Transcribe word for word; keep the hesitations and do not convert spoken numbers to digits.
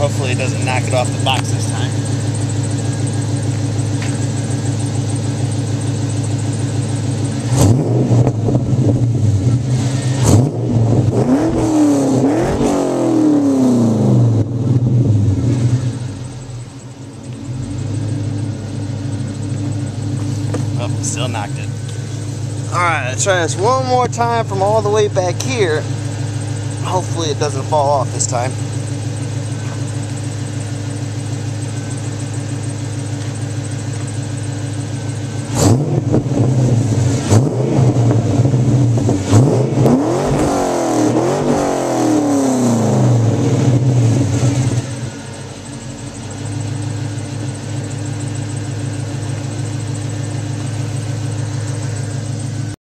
Hopefully it doesn't knock it off the box this time. Oh, still knocked it. Alright, let's try this one more time from all the way back here. Hopefully it doesn't fall off this time.